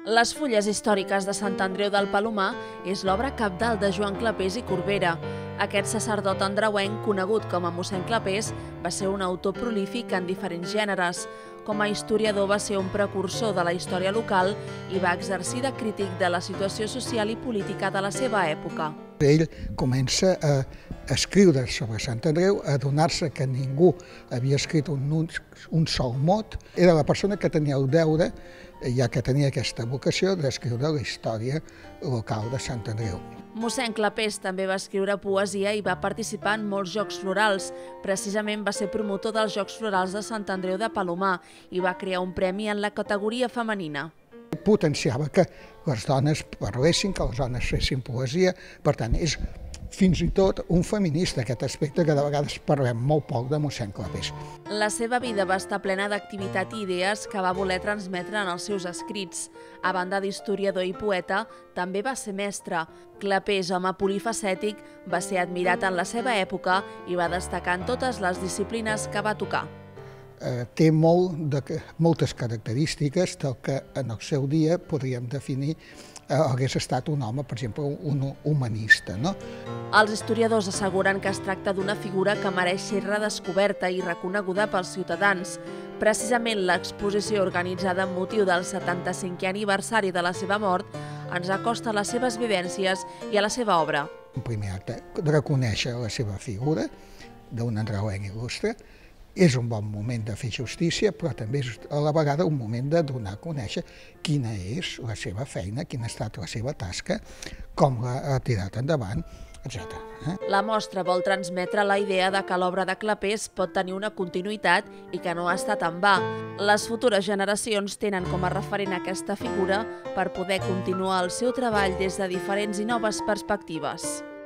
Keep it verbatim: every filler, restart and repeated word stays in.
Les fulles històriques de Sant Andreu del Palomar és l'obra cabdal de Joan Clapés i Corbera. Aquest sacerdot andreuenc, conegut com a mossèn Clapés, va ser un autor prolífic en diferents gèneres. Com a historiador va ser un precursor de la història local i va exercir de crític de la situació social i política de la seva època. Ell comença a escriure sobre Sant Andreu, a adonar-se que ningú havia escrit un, un sol mot. Era la persona que tenia el deure, ja que tenia aquesta vocació, d'escriure la història local de Sant Andreu. Mossèn Clapés també va escriure poesia i va participar en molts Jocs Florals. Precisament va ser promotor dels Jocs Florals de Sant Andreu de Palomar i va crear un premi en la categoria femenina. Potenciava que les dones parlessin, que les dones fessin poesia, per tant, és fins i tot un feminista, aquest aspecte que de vegades parlem molt poc de mossèn Clapés. La seva vida va estar plena d'activitat i idees que va voler transmetre en els seus escrits. A banda d'historiador i poeta, també va ser mestre. Clapés, home polifacètic, va ser admirat en la seva època i va destacar en totes les disciplines que va tocar. Té molt de, moltes característiques del que en el seu dia podríem definir eh, hagués estat un home, per exemple, un humanista, no? Els historiadors asseguren que es tracta d'una figura que mereix ser redescoberta i reconeguda pels ciutadans. Precisament l'exposició organitzada amb motiu del setanta-cinquè aniversari de la seva mort ens acosta a les seves vivències i a la seva obra. En primer acte, reconèixer la seva figura d'un andreuenc il·lustre. És un bon moment de fer justícia, però també és a la vegada un moment de donar a conèixer quina és la seva feina, quina ha estat la seva tasca, com l'ha tirat endavant, etcètera. La mostra vol transmetre la idea de que l'obra de Clapés pot tenir una continuïtat i que no ha estat en va. Les futures generacions tenen com a referent aquesta figura per poder continuar el seu treball des de diferents i noves perspectives.